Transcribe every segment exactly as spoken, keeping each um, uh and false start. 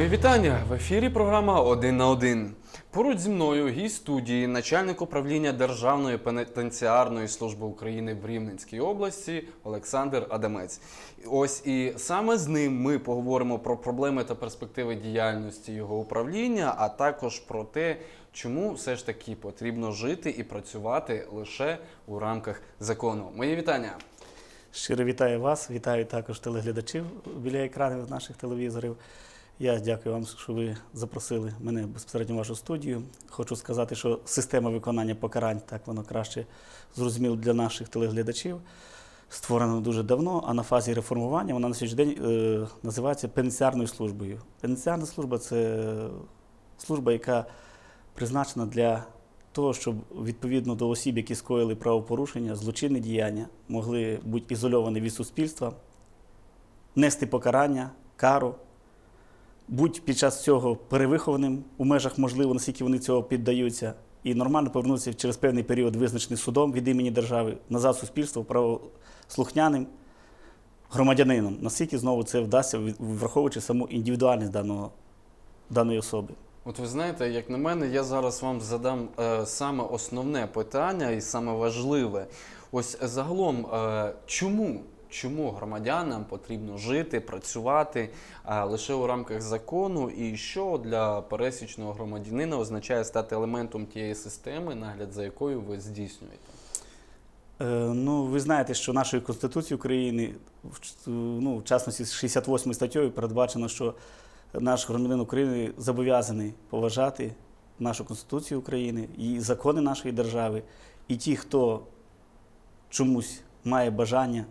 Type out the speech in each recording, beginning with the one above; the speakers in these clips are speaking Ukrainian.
вітання! В ефірі програма «Один на один». Поруч зі мною гість студії, начальник управління Державної пенітенціарної служби України в Рівненській області Олександр Адамець. Ось і саме з ним ми поговоримо про проблеми та перспективи діяльності його управління, а також про те, чому все ж таки потрібно жити і працювати лише у рамках закону. Мої вітання! Щиро вітаю вас, вітаю також телеглядачів біля екранів наших телевізорів. Я дякую вам, що ви запросили мене безпосередньо в вашу студію. Хочу сказати, що система виконання покарань, так воно краще зрозуміло для наших телеглядачів, створена дуже давно, а на фазі реформування вона на сьогоднішній день е, називається пенітенціарною службою. Пенітенціарна служба – це служба, яка призначена для того, щоб відповідно до осіб, які скоїли правопорушення, злочинні діяння, могли бути ізольовані від суспільства, нести покарання, кару, будь під час цього перевихованим у межах можливо, наскільки вони цього піддаються, і нормально повернутися через певний період, визначений судом від імені держави, назад суспільство правослухняним громадянином. Наскільки знову це вдасться, враховуючи саму індивідуальність даного, даної особи. От ви знаєте, як на мене, я зараз вам задам е, саме основне питання і саме важливе. Ось загалом, е, чому? Чому громадянам потрібно жити, працювати а, лише у рамках закону, і що для пересічного громадянина означає стати елементом тієї системи, нагляд за якою ви здійснюєте? Е, ну, ви знаєте, що нашою Конституцією України, в, ну, в частності шістдесят восьмою статтею передбачено, що наш громадянин України зобов'язаний поважати нашу Конституцію України і закони нашої держави. І ті, хто чомусь має бажання,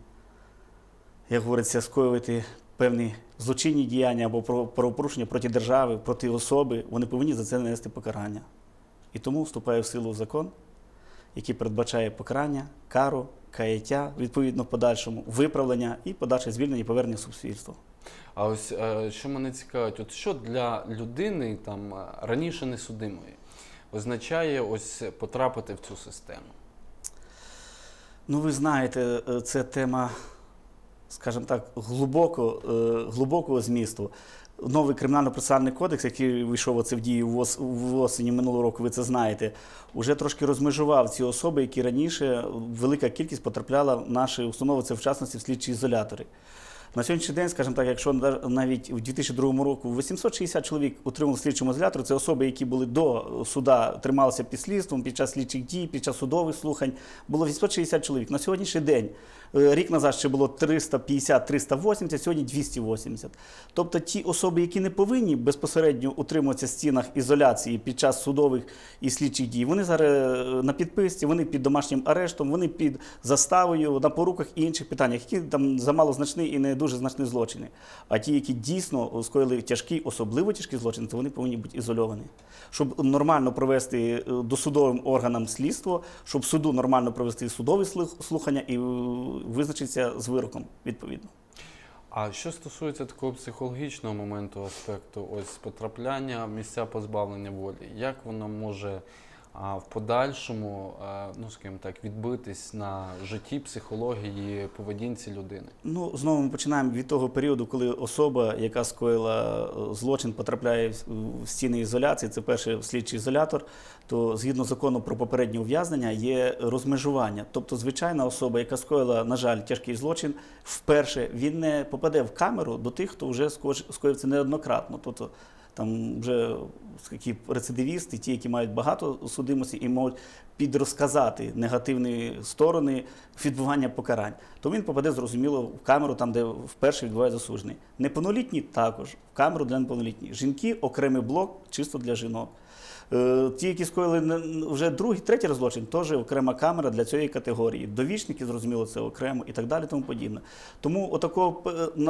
як говориться, скоювати певні злочинні діяння або правопорушення проти держави, проти особи, вони повинні за це нести покарання. І тому вступає в силу закон, який передбачає покарання, кару, каяття, відповідно подальшому, виправлення і подальше звільнення і повернення в суспільство. А ось що мене цікавить, от що для людини там раніше несудимої означає ось потрапити в цю систему? Ну, ви знаєте, це тема, скажімо так, глибоко, глибокого змісту. Новий кримінально-процесуальний кодекс, який вийшов оце в дію в осені минулого року, ви це знаєте, вже трошки розмежував ці особи, які раніше велика кількість потрапляла в наші установи, це в частності в слідчі ізолятори. На сьогоднішній день, скажімо так, якщо навіть у дві тисячі другому році вісімсот шістдесят чоловік утримали в слідчому ізоляторі, це особи, які були до суда, трималися під слідством, під час слідчих дій, під час судових слухань, було вісімсот шістдесят чоловік. На сьогоднішній день, рік назад ще було триста п'ятдесят - триста вісімдесят, сьогодні двісті вісімдесят. Тобто ті особи, які не повинні безпосередньо утримуватися в стінах ізоляції під час судових і слідчих дій, вони зараз на підписці, вони під домашнім арештом, вони під заставою, на поруках і інших питаннях, які там замало значні і не дуже значні злочини. А ті, які дійсно скоїли тяжкі, особливо тяжкі злочини, то вони повинні бути ізольовані. Щоб нормально провести досудовим органам слідство, щоб суду нормально провести судові слухання і визначитися з вироком відповідно. А що стосується такого психологічного моменту, аспекту, ось потрапляння в місця позбавлення волі, як воно може а в подальшому, ну, скажімо так, відбитись на житті, психології, поведінці людини? Ну, знову ми починаємо від того періоду, коли особа, яка скоїла злочин, потрапляє в стіни ізоляції, це перший слідчий ізолятор, то згідно закону про попереднє ув'язнення є розмежування. Тобто, звичайна особа, яка скоїла, на жаль, тяжкий злочин, вперше він не попаде в камеру до тих, хто вже скоїв це неоднократно. Тобто, там вже такі рецидивісти, ті, які мають багато судимості і можуть підрозказати негативні сторони відбування покарань, то він попаде, зрозуміло, в камеру, там, де вперше відбуває засуджений. Неповнолітні також, в камеру для неповнолітніх. Жінки – окремий блок, чисто для жінок. Ті, які скоїли вже другий, третій злочин, теж окрема камера для цієї категорії. Довічники, зрозуміло, це окремо і так далі, тому подібне. Тому отакого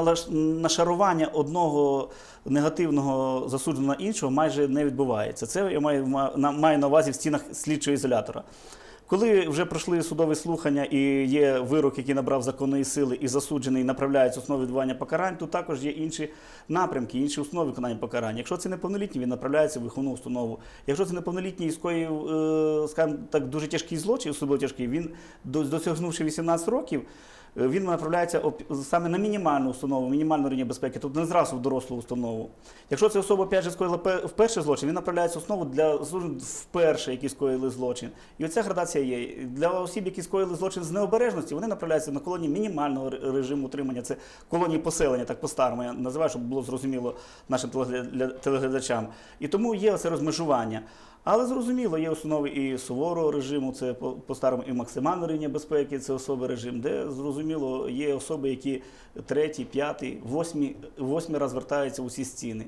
нашарування одного негативного засудженого на іншого майже не відбувається. Це я маю, маю на увазі в стінах слідчого ізолятора. Коли вже пройшли судові слухання і є вирок, який набрав законної сили і засуджений, направляється основи відбування покарань, то також є інші напрямки, інші основи виконання покарань. Якщо це неповнолітній, він направляється в виховну установу. Якщо це неповнолітній і скоїв, е, скажімо так, дуже тяжкий злочин, особливо тяжкий, він, досягнувши вісімнадцять років, він направляється саме на мінімальну установу, мінімальну рівня безпеки, тобто не зразу в дорослу установу. Якщо ця особа опять же скоїла вперше злочин, він направляється в основу для вперше, які скоїли злочин. І оця градація є. Для осіб, які скоїли злочин з необережності, вони направляються на колонії мінімального режиму утримання. Це колонії поселення, так по-старому я називаю, щоб було зрозуміло нашим телеглядачам. І тому є оце розмежування. Але зрозуміло, є установи і суворого режиму, це по-старому і максимального рівня безпеки, це особий режим, де, зрозуміло, є особи, які третій, п'ятий, восьмий, восьмий раз вертаються в усі стіни.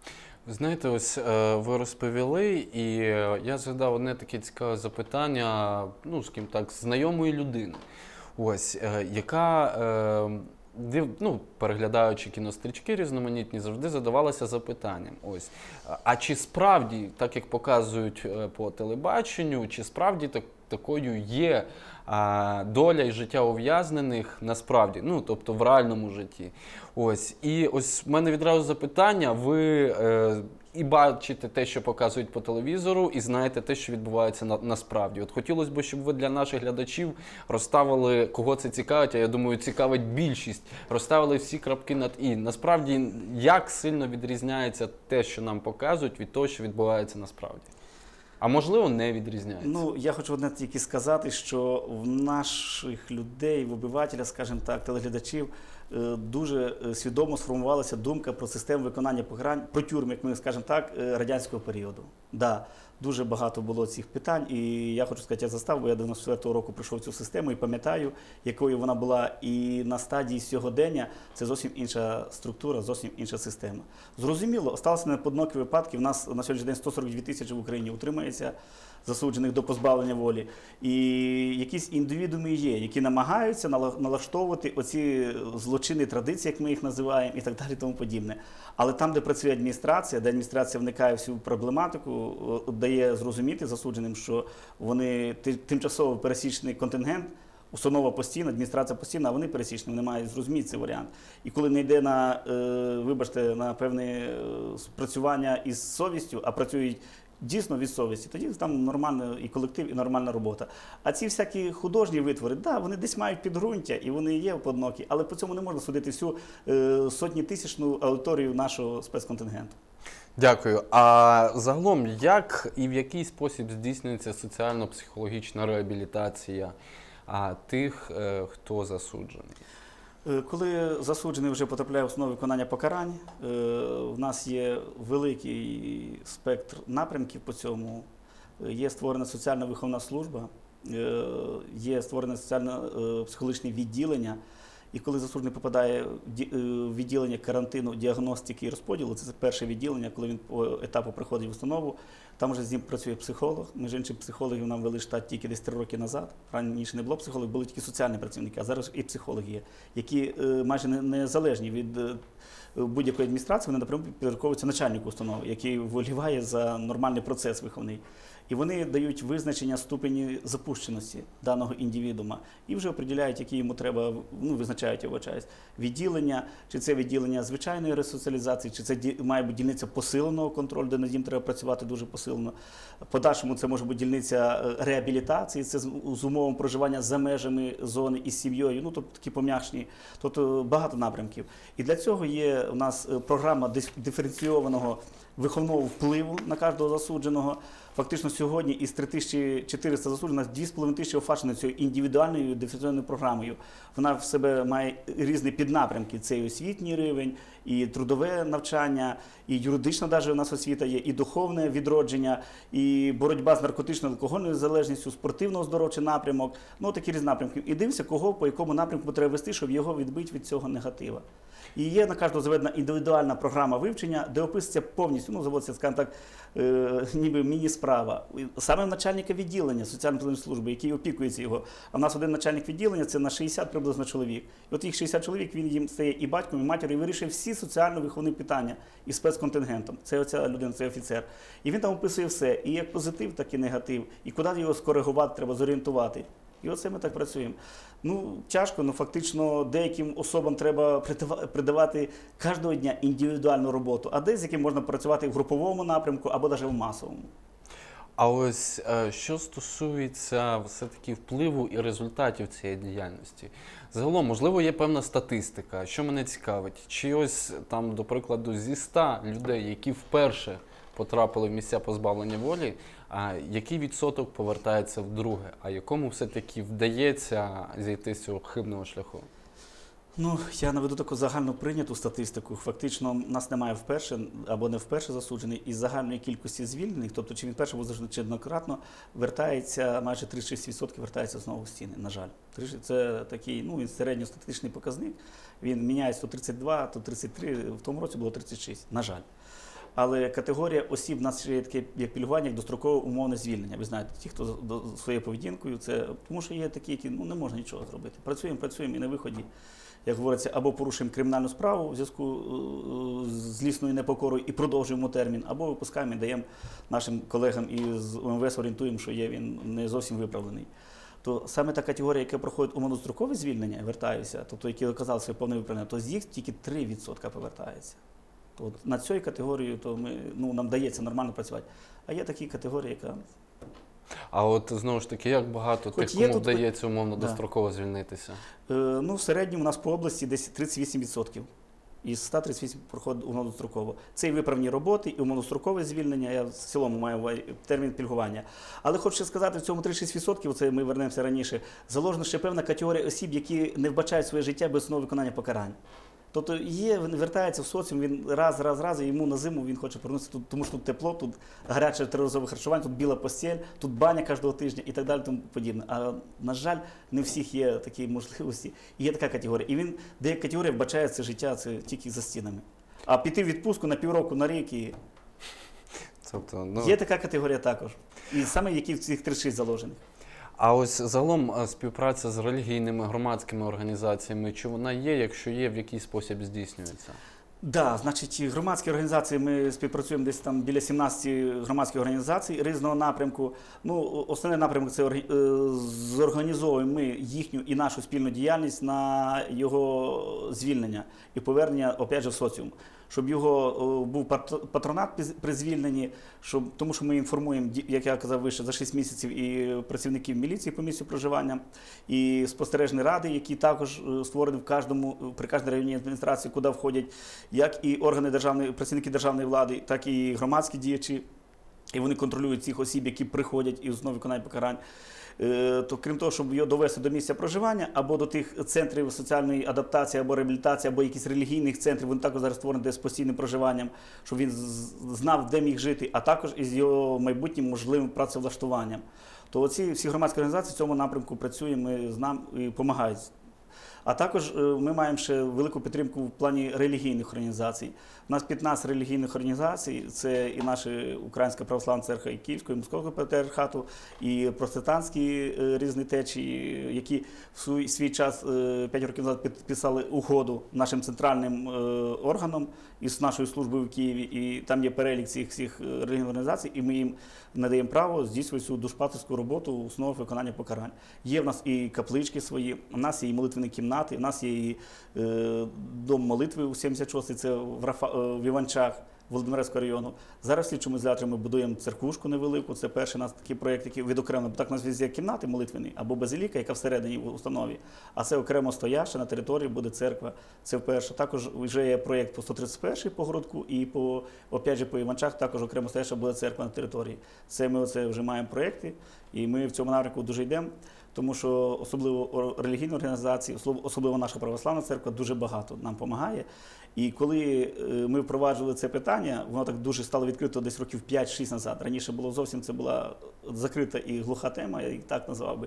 Ви знаєте, ось е, ви розповіли, і я згадав одне таке цікаве запитання, ну, скажімо так, знайомої людини, ось, е, яка... Е, Див, ну, переглядаючи кінострічки різноманітні, завжди задавалася запитанням. Ось, а чи справді, так як показують по телебаченню, чи справді так, такою є а, доля і життя ув'язнених насправді, ну, тобто в реальному житті. Ось, і ось в мене відразу запитання, ви е, і бачите те, що показують по телевізору, і знаєте те, що відбувається на, насправді. От хотілося б, щоб ви для наших глядачів розставили, кого це цікавить, а я думаю, цікавить більшість, розставили всі крапки над «і». Насправді, як сильно відрізняється те, що нам показують, від того, що відбувається насправді? А можливо, не відрізняється? Ну, я хочу одне тільки сказати, що в наших людей, в обивателя, скажімо так, телеглядачів, дуже свідомо сформувалася думка про систему виконання покарань, про тюрми, як ми скажемо так, радянського періоду. Да, дуже багато було цих питань, і я хочу сказати, я застав, бо я дев'яносто четвертого року прийшов в цю систему і пам'ятаю, якою вона була і на стадії сьогодення, це зовсім інша структура, зовсім інша система. Зрозуміло, сталося непоодинокі випадки, в нас на сьогоднішній день сто сорок дві тисячі в Україні утримується засуджених до позбавлення волі. І якісь індивідууми є, які намагаються налаштовувати оці злочинні традиції, як ми їх називаємо, і так далі, тому подібне. Але там, де працює адміністрація, де адміністрація вникає в всю проблематику, дає зрозуміти засудженим, що вони тимчасово пересічний контингент, установа постійна, адміністрація постійна, а вони пересічні, вони мають зрозуміти цей варіант. І коли не йде на, вибачте, на певне спрацювання із совістю, а працюють дійсно від совісті, тоді там нормальний і колектив, і нормальна робота. А ці всякі художні витвори, да, вони десь мають підґрунтя, і вони є поодинокі, але по цьому не можна судити всю е, сотні тисячну аудиторію нашого спецконтингенту. Дякую. А загалом, як і в який спосіб здійснюється соціально-психологічна реабілітація а, тих, е, хто засуджений? Коли засуджений вже потрапляє в основу виконання покарань, в нас є великий спектр напрямків по цьому. Є створена соціально-виховна служба, є створене соціально-психологічне відділення. І коли засуджений попадає в відділення карантину, діагностики і розподілу, це перше відділення, коли він по етапу приходить в установу, там вже з ним працює психолог. Між іншим, психологів нам вели штат тільки десь три роки назад. Раніше не було психологів, були тільки соціальні працівники, а зараз і психологи є, які майже незалежні від будь-якої адміністрації, вони напряму підпорядковуються начальнику установи, який воліває за нормальний процес виховний. І вони дають визначення ступені запущеності даного індивідуума і вже определяють, які йому треба, ну, визначають його часть. Відділення, чи це відділення звичайної ресоціалізації, чи це має бути дільниця посиленого контролю, де над ним треба працювати дуже посилено. Подальшому це може бути дільниця реабілітації, це з умовами проживання за межами зони із сім'єю, ну, тобто такі пом'якшні, тобто багато напрямків. І для цього є у нас програма диференційованого виховного впливу на кожного засудженого. Фактично сьогодні із три тисячі чотириста засуджених дві з половиною тисячі офаршено цією індивідуальною диференційною програмою. Вона в себе має різні піднапрямки. Це і освітній рівень, і трудове навчання, і юридична навіть у нас освіта є, і духовне відродження, і боротьба з наркотичною алкогольною залежністю, спортивно-оздоровчий напрямок. Ну, такі різні напрямки. І дивимося, кого по якому напрямку треба вести, щоб його відбити від цього негатива. І є на кожного заведена індивідуальна програма вивчення, де описується повністю повністю, ну, заводиться, скажімо так, е, ніби міні-справа. Саме начальника відділення соціально-педагогічної служби, який опікується його. А в нас один начальник відділення – це на шістдесят приблизно чоловік. І от їх шістдесят чоловік, він їм стає і батьком, і матір'ю, і вирішує всі соціально-виховні питання із спецконтингентом. Це оця людина, цей офіцер. І він там описує все, і як позитив, так і негатив, і куди його скоригувати, треба зорієнтувати. І оце ми так працюємо. Ну, тяжко, але фактично деяким особам треба придавати кожного дня індивідуальну роботу, а десь з яким можна працювати в груповому напрямку або навіть в масовому. А ось е, що стосується все-таки впливу і результатів цієї діяльності, загалом, можливо, є певна статистика, що мене цікавить, чи ось там, до прикладу, зі ста людей, які вперше потрапили в місця позбавлення волі, а який відсоток повертається вдруге, а якому все-таки вдається зійти з цього хибного шляху? Ну, я наведу таку загально прийняту статистику. Фактично, нас немає вперше або не вперше засуджений, із загальної кількості звільнених, тобто чи він вперше був засуджений, чи однократно, вертається, майже тридцять шість відсотків вертається знову в стіни, на жаль. Це такий, ну, він середньостатистичний показник, він міняється то тридцять два, то тридцять три, в тому році було тридцять шість, на жаль. Але категорія осіб, в нас ще є таке як пільгування, як дострокове умовне звільнення. Ви знаєте, ті, хто до, своєю поведінкою, це, тому що є такі, які ну, не можна нічого зробити. Працюємо, працюємо і на виході, як говориться, або порушуємо кримінальну справу в зв'язку з злісною непокорою і продовжуємо термін, або випускаємо і даємо нашим колегам із О Ем Ве Ес, орієнтуємо, що є він не зовсім виправлений. То саме та категорія, яка проходить умовно-строкове звільнення, вертаюся, тобто які доказали своє повне виправлення, то з їх тільки три відсотки повертається. От на цій категорії то ми, ну, нам дається нормально працювати. А є такі категорії, яка... А от знову ж таки, як багато Хоч тих, є кому тут- вдається умовно Да. достроково звільнитися? Е, ну, в середньому у нас по області десь тридцять вісім відсотків. Із ста тридцять вісім проходить умовно-строково. Це і виправні роботи, і умовно-строкове звільнення, я в цілому маю в- термін пільгування. Але хочу ще сказати, в цьому тридцять шість відсотків, це ми вернемося раніше, заложена ще певна категорія осіб, які не вбачають своє життя без основного виконання покарань. Тобто є, він вертається в соціум, він раз, раз, раз, і йому на зиму він хоче повернутися, тут, тому що тут тепло, тут гаряче триразове харчування, тут біла постіль, тут баня кожного тижня і так далі, тому подібне. А, на жаль, не у всіх є такі можливості. І є така категорія. І він, деяка категорія вбачає це життя це тільки за стінами. А піти в відпустку на півроку, на рік, і... Тобто, ну... є така категорія також. І саме які в цих тридцять шість заложених. А ось загалом е, співпраця з релігійними громадськими організаціями, чи вона є, якщо є, в який спосіб здійснюється? Да, значить, громадські організації, ми співпрацюємо десь там біля сімнадцяти громадських організацій різного напрямку. Ну, основний напрямок – це орг- е, зорганізовуємо ми їхню і нашу спільну діяльність на його звільнення і повернення, опять же, в соціум. Щоб його о, був пат- патронат піз- при звільненні, щоб, тому що ми інформуємо, ді- як я казав вище, за шість місяців і працівників міліції по місцю проживання, і спостережні ради, які також е, створені в кожному, при кожній районній адміністрації, куди входять як і органи державної, працівники державної влади, так і громадські діячі. І вони контролюють цих осіб, які приходять і знову виконають покарань. Е, То крім того, щоб його довести до місця проживання або до тих центрів соціальної адаптації або реабілітації, або якихось релігійних центрів, вони також зараз створені де з постійним проживанням, щоб він з- знав, де міг жити, а також із його майбутнім можливим працевлаштуванням. То оці всі громадські організації в цьому напрямку працюємо, ми знаємо і допомагають. А також е, ми маємо ще велику підтримку в плані релігійних організацій. У нас п'ятнадцять релігійних організацій, це і наша Українська православна церква і Київського і Московського патріархату, і протестантські е, різні течії, які в свій, свій час, е, п'ять років назад, підписали угоду нашим центральним е, органам із нашою службою в Києві. І там є перелік цих всіх е, релігійних організацій, і ми їм надаємо право здійснювати цю душпастерську роботу у основах виконання покарань. Є в нас і каплички свої, у нас є і молитвені кімнати, у нас є і е, дом молитви у сімдесят шостий, це в, Рафа, е, в Іванчах, Володимирецького району. Зараз в слідчому ізоляторі ми будуємо церквушку невелику, це перший у нас такий проєкт, який відокремлено. Так у нас є кімнати молитвені або базиліка, яка всередині в установі, а це окремо стояща, на території буде церква. Це вперше. Також вже є проєкт по сто тридцять перший по городку і по, опять же, по Іванчах також окремо стояща буде церква на території. Це ми оце вже маємо проєкти, і ми в цьому напрямку дуже йдемо. Тому що особливо релігійні організації, особливо наша православна церква, дуже багато нам допомагає. І коли ми впроваджували це питання, воно так дуже стало відкрито десь років п'ять-шість назад. Раніше було зовсім це була закрита і глуха тема, я її так назвав би.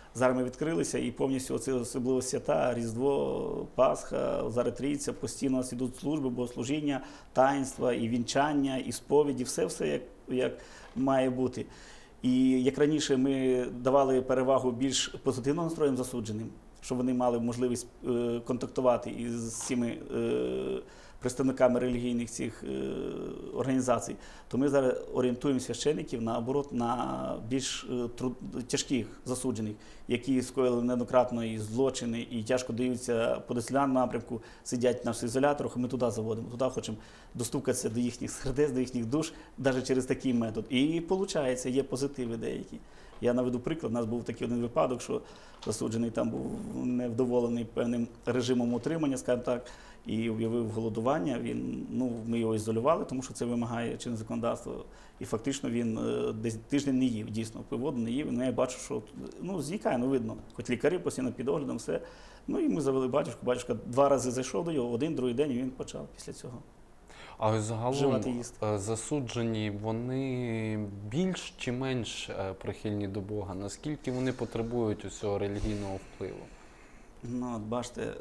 Зараз ми відкрилися і повністю оці особливо свята, Різдво, Пасха, зараз Трійця, постійно у нас ідуть служби, богослужіння, таїнства, і вінчання, і сповіді, все-все як, як має бути. І як раніше ми давали перевагу більш позитивно настроєним засудженим, щоб вони мали можливість е, контактувати із цими е, представниками релігійних цих е, організацій, то ми зараз орієнтуємо священиків наоборот на більш е, труд, тяжких засуджених, які скоїли неоднократно і злочини, і тяжко даються по дисциплінарному напрямку, сидять на ізоляторах, і ми туди заводимо, туди хочемо достукатися до їхніх сердець, до їхніх душ, навіть через такий метод. І виходить, є позитиви деякі. Я наведу приклад, у нас був такий один випадок, що засуджений там був невдоволений певним режимом утримання, скажімо так, і об'явив голодування. Він, ну, ми його ізолювали, тому що це вимагає чинне законодавство. І фактично він е, десь тиждень не їв, дійсно, пив воду, не їв. Ну, я бачу, що ну, зникає, ну видно. Хоч лікарі постійно під оглядом, все. Ну і ми завели батюшку. Батюшка два рази зайшов до його, один, другий день, і він почав після цього. А ось загалом Вживати їсти. е, засуджені, вони більш чи менш е, прихильні до Бога? Наскільки вони потребують усього релігійного впливу? Ну, от бачите, е,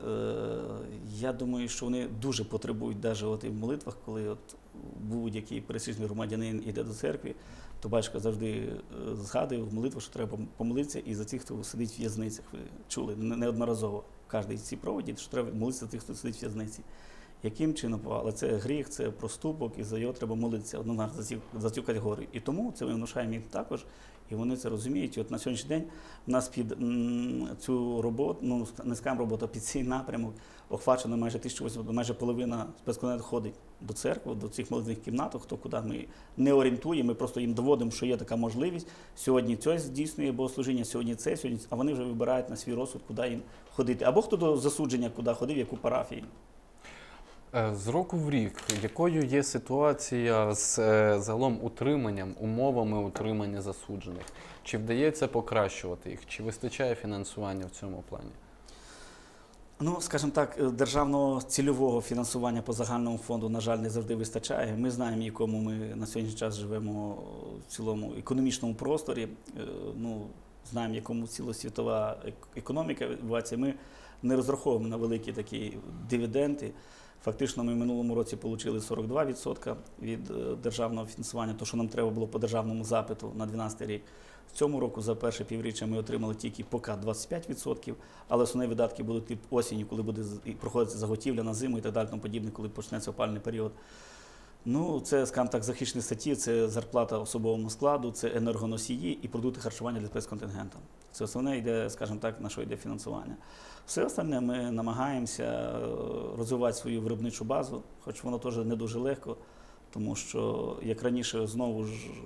я думаю, що вони дуже потребують навіть от і в молитвах, коли от будь-який пересічний громадянин йде до церкви, то батюшка завжди е, згадує в молитвах, що треба помолитися і за тих, хто сидить в в'язницях. Ви чули не- неодноразово в кожній цій проводі, що треба молитися за тих, хто сидить в в'язниці. Яким чином? Але це гріх, це проступок, і за його треба молитися однозначно за цю, за цю категорію. І тому це ми внушаємо їм також, і вони це розуміють. І от на сьогоднішній день у нас під м, цю роботу, ну не скажемо роботу, а під цей напрямок охвачено майже тисяча вісімсот, майже половина спецконтролю ходить до церкви, до цих молитвних кімнат, хто куди ми не орієнтуємо, ми просто їм доводимо, що є така можливість. Сьогодні це здійснює богослужіння, сьогодні це, сьогодні це, а вони вже вибирають на свій розсуд, куди їм ходити. Або хто до засудження, куди ходив, яку парафію. Е, З року в рік, якою є ситуація з е, загалом утриманням, умовами утримання засуджених? Чи вдається покращувати їх? Чи вистачає фінансування в цьому плані? Ну, скажімо так, державного цільового фінансування по загальному фонду, на жаль, не завжди вистачає. Ми знаємо, в якому ми на сьогоднішній час живемо в цілому економічному просторі. Е, Ну, знаємо, в якому цілосвітова ек- економіка відбувається. Ми не розраховуємо на великі такі дивіденди. Фактично, ми в минулому році отримали сорок два відсотки від е, державного фінансування, то, що нам треба було по державному запиту на дванадцятий рік. В цьому року за перше півріччя ми отримали тільки поки двадцять п'ять відсотків, але основні видатки будуть під осінню, коли буде з- і проходити заготівля на зиму і так далі, тому подібне, коли почнеться опалювальний період. Ну, це, скажімо так, захищені статті, це зарплата особовому складу, це енергоносії і продукти харчування для спецконтингенту. Це основне йде, скажімо так, на що йде фінансування. Все остальне ми намагаємося е, розвивати свою виробничу базу, хоч воно теж не дуже легко, тому що, як раніше, знову ж е,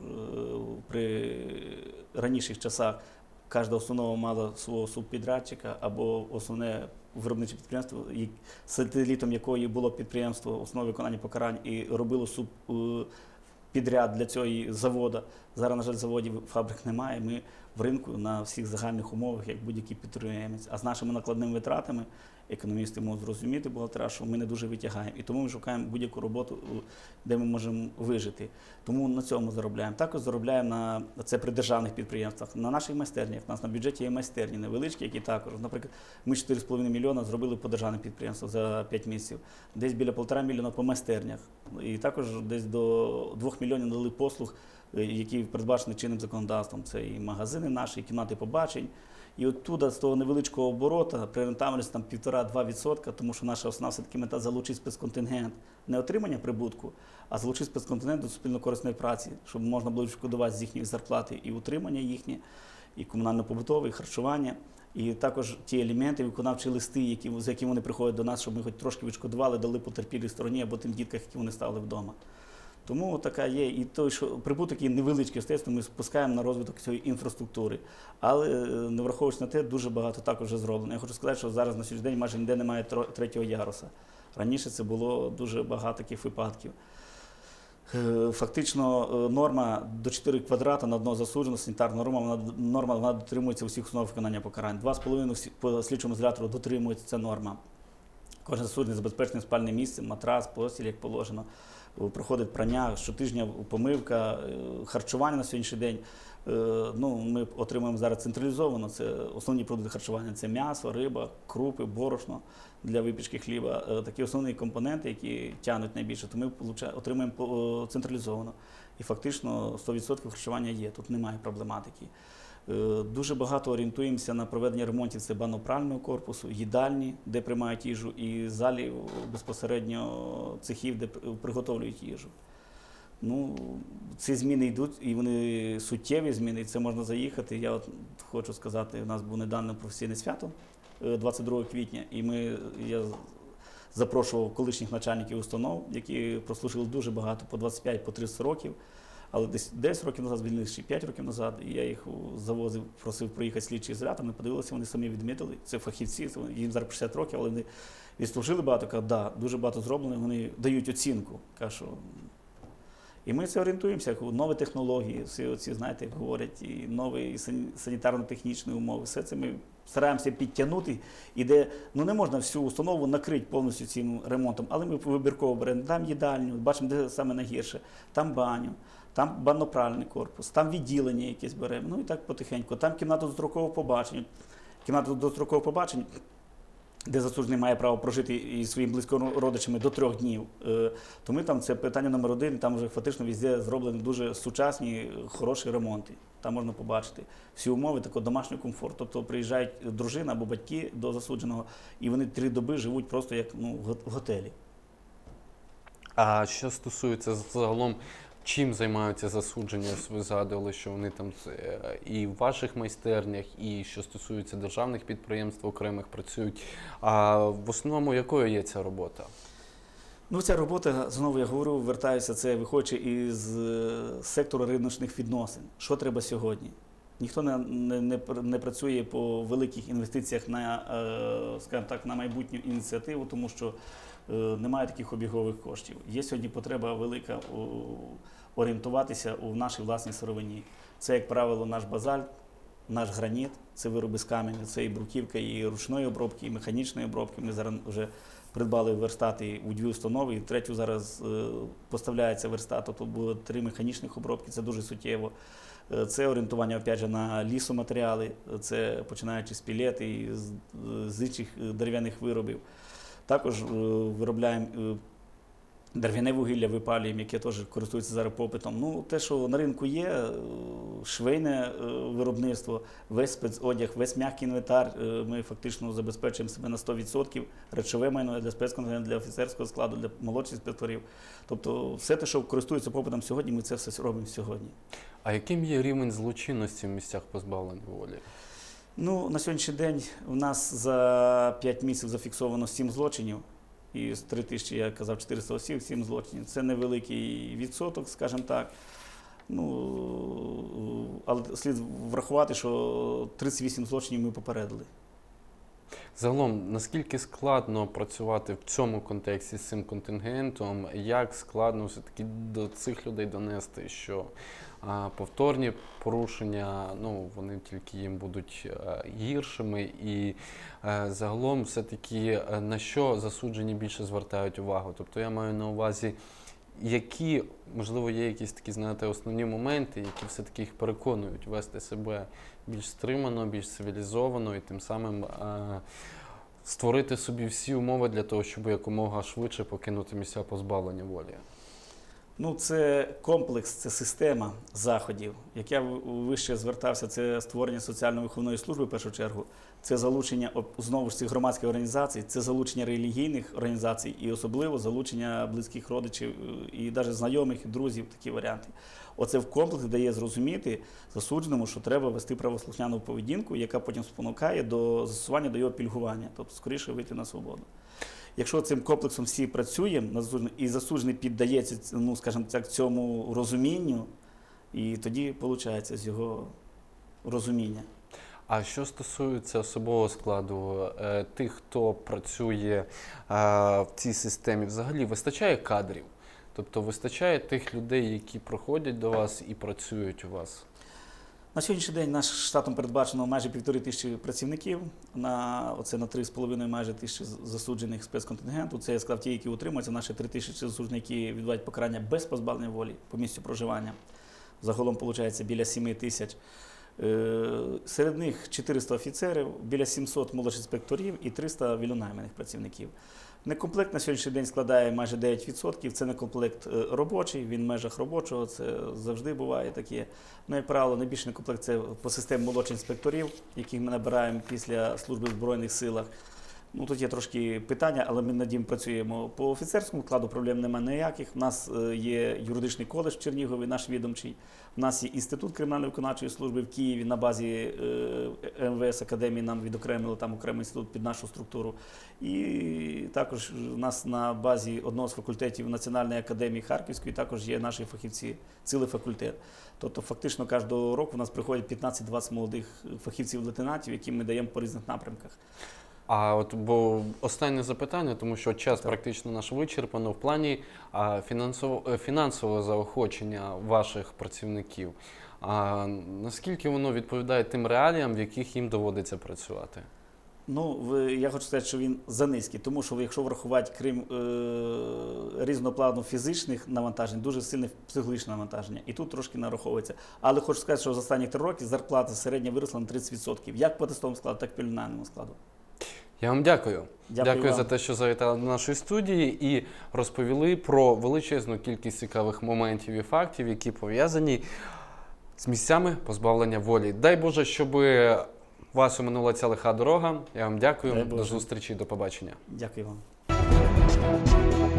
при раніших часах кожна установа мала свого субпідрядчика або основне виробниче підприємство, і сателітом якої було підприємство основи виконання покарань і робило суб, е, підряд для цього заводу. Зараз, на жаль, заводів, фабрик немає. Ми в ринку на всіх загальних умовах, як будь-який підприємець. А з нашими накладними витратами економісти можуть зрозуміти бухгалтера, що ми не дуже витягаємо. І тому ми шукаємо будь-яку роботу, де ми можемо вижити. Тому на цьому заробляємо. Також заробляємо на це при державних підприємствах, на наших майстернях. У нас на бюджеті є майстерні невеличкі, які також. Наприклад, ми чотири з половиною мільйона зробили по державним підприємствам за п'ять місяців. Десь біля півтора мільйона по майстернях. І також десь до двох мільйонів надали послуг, які передбачені чинним законодавством. Це і магазини наші, і кімнати побачень. І оттуда, з того невеличкого оборота, при рентабельності там півтора-два відсотка, тому що наша основна все-таки мета залучити спецконтингент, не отримання прибутку, а залучити спецконтингент до суспільно-корисної праці, щоб можна було відшкодувати з їхньої зарплати і утримання їхнє, і комунально-побутове, і харчування, і також ті елементи, виконавчі листи, які, з якими вони приходять до нас, щоб ми хоч трошки відшкодували, дали потерпілій стороні або тим діткам, які вони ставили вдома. Тому така є. І той, що прибуток є невеличкий, естественно, ми спускаємо на розвиток цієї інфраструктури. Але не враховуючи на те, дуже багато також вже зроблено. Я хочу сказати, що зараз на сьогоднішній день майже ніде немає тро- третього яруса. Раніше це було дуже багато таких випадків. Е, Фактично е, норма до чотирьох квадрата на одного засудженого, санітарна норма, вона, норма, вона дотримується у всіх основах виконання покарань. два з половиною всі- по слідчому ізолятору дотримується ця норма. Кожен засуджений забезпечений спальним місцем, матрас, постіль, як положено. Проходить прання, щотижня помивка, харчування на сьогоднішній день. Ну, ми отримуємо зараз централізовано. Це основні продукти харчування – це м'ясо, риба, крупи, борошно для випічки хліба. Такі основні компоненти, які тягнуть найбільше, то ми отримуємо централізовано. І фактично сто відсотків харчування є, тут немає проблематики. Дуже багато орієнтуємося на проведення ремонтів, це банно-прального корпусу, їдальні, де приймають їжу, і залів безпосередньо цехів, де приготовлюють їжу. Ну, ці зміни йдуть, і вони суттєві зміни, і це можна заїхати. Я от хочу сказати, у нас був недавно професійне свято двадцять другого квітня, і ми, я запрошував колишніх начальників установ, які прослужили дуже багато, по двадцять п'ять, по тридцять років. Але десь десять років назад звільнилися, ще п'ять років назад, і я їх завозив, просив приїхати слідчі з рядом, ми подивилися, вони самі відмітили. Це фахівці, це їм зараз шістдесят років, але вони відслужили багато, кажуть, да, дуже багато зроблено, вони дають оцінку. Кажуть, що... І ми це орієнтуємося, нові технології, всі оці, знаєте, говорять, і нові санітарно-технічні умови. Все це ми стараємося підтягнути, і де, ну не можна всю установу накрити повністю цим ремонтом, але ми вибірково беремо, там їдальню, бачимо, де саме найгірше, там баню, там банно-пральний корпус, там відділення якесь беремо, ну і так потихеньку. Там кімната дострокового побачення. Кімната дострокового побачення, де засуджений має право прожити із своїми близькими родичами до трьох днів. То ми там, це питання номер один, там вже фактично везде зроблені дуже сучасні, хороші ремонти. Там можна побачити всі умови такого домашнього комфорту. Тобто приїжджають дружина або батьки до засудженого, і вони три доби живуть просто як ну, в готелі. А що стосується загалом, чим займаються засуджені? Ви згадували, що вони там і в ваших майстернях, і що стосується державних підприємств окремих працюють. А в основному якою є ця робота? Ну, ця робота, знову я говорю, вертаюся, це виходячи із сектору риночних відносин. Що треба сьогодні? Ніхто не, не, не працює по великих інвестиціях на, скажімо так, на майбутню ініціативу, тому що немає таких обігових коштів. Є сьогодні потреба велика орієнтуватися у нашій власній сировині. Це, як правило, наш базальт, наш граніт, це вироби з каменю, це і бруківка, і ручної обробки, і механічної обробки. Ми зараз вже придбали верстати у дві установи, і третю зараз поставляється верстат, тобто буде три механічних обробки, це дуже суттєво. Це орієнтування, опять же, на лісоматеріали, це починаючи з пілет і з, з інших дерев'яних виробів. Також виробляємо дерев'яне вугілля, випалюємо, яке теж користується зараз попитом. Ну, те, що на ринку є, швейне виробництво, весь спецодяг, весь м'який інвентар, ми фактично забезпечуємо себе на сто відсотків, речове майно для спецконтингенту, для офіцерського складу, для молодших спецторів. Тобто все те, що користується попитом сьогодні, ми це все робимо сьогодні. А яким є рівень злочинності в місцях позбавлення волі? Ну, на сьогоднішній день у нас за п'ять місяців зафіксовано сім злочинів. І з три тисячі, я казав, чотириста осіб, сім злочинів. Це невеликий відсоток, скажімо так. Ну, але слід врахувати, що тридцять вісім злочинів ми попередили. Загалом, наскільки складно працювати в цьому контексті з цим контингентом, як складно все-таки до цих людей донести, що а, повторні порушення, ну, вони тільки їм будуть а, гіршими, і а, загалом все-таки а, на що засуджені більше звертають увагу? Тобто я маю на увазі, які, можливо, є якісь такі, знаєте, основні моменти, які все-таки їх переконують вести себе більш стримано, більш цивілізовано і тим самим а, створити собі всі умови для того, щоб якомога швидше покинути місця позбавлення волі? Ну, це комплекс, це система заходів. Як я вище звертався, це створення соціально-виховної служби, в першу чергу, це залучення, знову ж цих громадських організацій, це залучення релігійних організацій і особливо залучення близьких родичів і навіть знайомих, і друзів, такі варіанти. Оце в комплексі дає зрозуміти засудженому, що треба вести правослухняну поведінку, яка потім спонукає до застосування до його пільгування, тобто скоріше вийти на свободу. Якщо цим комплексом всі працюємо, і засуджений піддається, ну, скажімо так, цьому розумінню, і тоді виходить з його розуміння. А що стосується особового складу, тих, хто працює в цій системі, взагалі вистачає кадрів? Тобто вистачає тих людей, які проходять до вас і працюють у вас? На сьогоднішній день наш штатом передбачено майже півтори тисячі працівників, на, оце на три з половиною майже тисячі засуджених спецконтингенту. Це я сказав ті, які утримуються, наші три тисячі засуджених, які відбувають покарання без позбавлення волі по місцю проживання. Загалом, виходить, біля семи тисяч. Серед них чотириста офіцерів, біля сімсот молодших інспекторів і триста вільнонайманих працівників. Некомплект на сьогоднішній день складає майже дев'ять відсотків. Це некомплект робочий, він в межах робочого, це завжди буває таке. Ну, як правило, найбільший некомплект – це по системі молодших інспекторів, яких ми набираємо після служби в Збройних силах. Ну, тут є трошки питання, але ми над ним працюємо. По офіцерському складу проблем немає ніяких. У нас є юридичний коледж в Чернігові, наш відомчий. У нас є Інститут кримінально-виконавчої служби в Києві. На базі ем ве ес Академії нам відокремили там окремий інститут під нашу структуру. І також у нас на базі одного з факультетів Національної академії Харківської також є наші фахівці, цілий факультет. Тобто фактично кожного року у нас приходять п'ятнадцять-двадцять молодих фахівців-лейтенантів, яким ми даємо по різних напрямках. А от бо останнє запитання, тому що час Так. практично наш вичерпано в плані а, фінансово, фінансового заохочення ваших працівників. А наскільки воно відповідає тим реаліям, в яких їм доводиться працювати? Ну, ви, я хочу сказати, що він занизький, тому що якщо врахувати, крім е, різного плану фізичних навантажень, дуже сильне психологічне навантаження. І тут трошки нараховується. Але хочу сказати, що за останні три роки зарплата середня виросла на тридцять відсотків, як по тестовому складу, так і по лінейному складу. Я вам дякую. Дякую Дякую вам. за те, що завітали до нашої студії і розповіли про величезну кількість цікавих моментів і фактів, які пов'язані з місцями позбавлення волі. Дай Боже, щоб вас оминула ця лиха дорога. Я вам дякую. Дай До Боже. зустрічі, до побачення. Дякую вам.